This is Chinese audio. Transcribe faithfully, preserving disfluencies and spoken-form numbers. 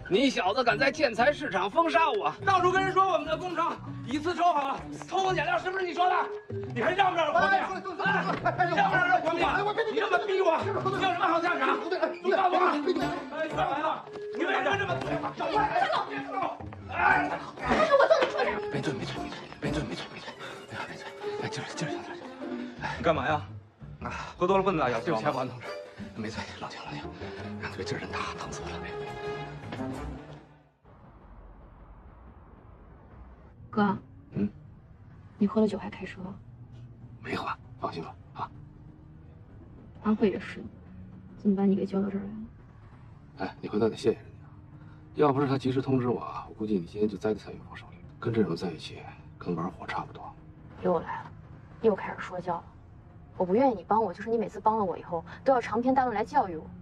你小子敢在建材市场封杀我，到处跟人说我们的工程以次抽好，偷工减料，是不是你说的？你还让不让人活命？啊，你让不让人活命？你这么逼我，你有什么好下场？你告诉我，哎，干嘛呀？你为什么这么对我？小坏，别动！哎， 他说我揍你出来。 没罪，没罪，没罪，没罪，没罪，没罪，没罪。哎，劲儿，劲儿上点，劲儿。哎，你干嘛呀？啊，喝多了不能打哑对不起，王同志，没罪，老丁，老丁，让这个劲儿真大，疼死我了。 哥， 嗯， 你喝了酒还开车？ 没喝，放心吧啊。 安慧也是，怎么把你给叫到这儿来了？ 哎，你回头得谢谢人家，要不是他及时通知我，我估计你今天就栽在蔡玉峰手里。跟这种人在一起，跟玩火差不多。 又来了，又开始说教了。我不愿意你帮我，就是你每次帮了我以后，都要长篇大论来教育我。